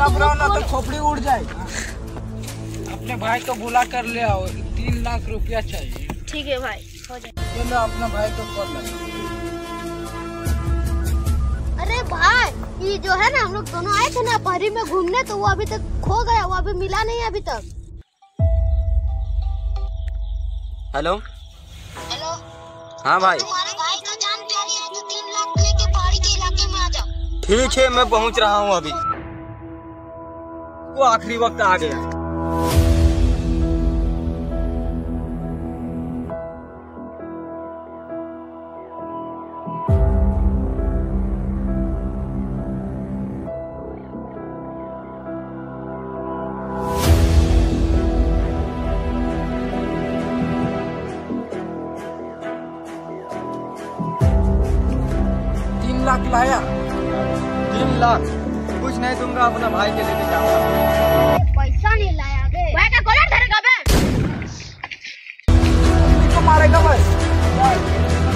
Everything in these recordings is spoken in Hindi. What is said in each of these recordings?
घबराओ ना तो खोपड़ी उड़ जाएगी। अपने भाई को बुला कर ले आओ, 3 लाख रुपया चाहिए। ठीक है भाई, हो जाए। चलो अपना भाई को कॉल लगा। अरे भाई ये जो है ना, हम लोग दोनों आए थे ना पहरी में घूमने, तो वो अभी तक खो गया, वो अभी मिला नहीं अभी तक। Hello hello. हाँ भाई, तुम्हारे भाई का जानकारी है तो 3 लाख लेके पहाड़ी के इलाके में आ जाओ। ठीक है मैं पहुंच रहा हूँ अभी। वो आखिरी वक्त आ गया। लाख लाया। 3 लाख कुछ नहीं दूंगा, अपना भाई के लेके जाऊंगा। पैसा नहीं लाया बे, भाई का कॉलर धरेगा बे, तो मारेगा भाई।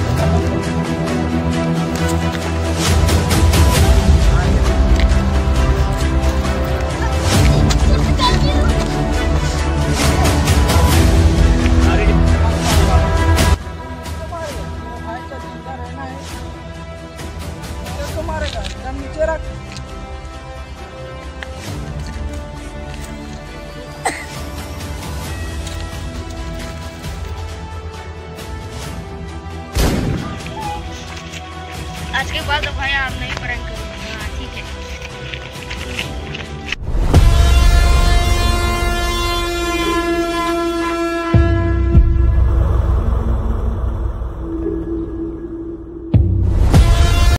नीचे रख। आज के बाद भाई आप नहीं पढ़ेंगे।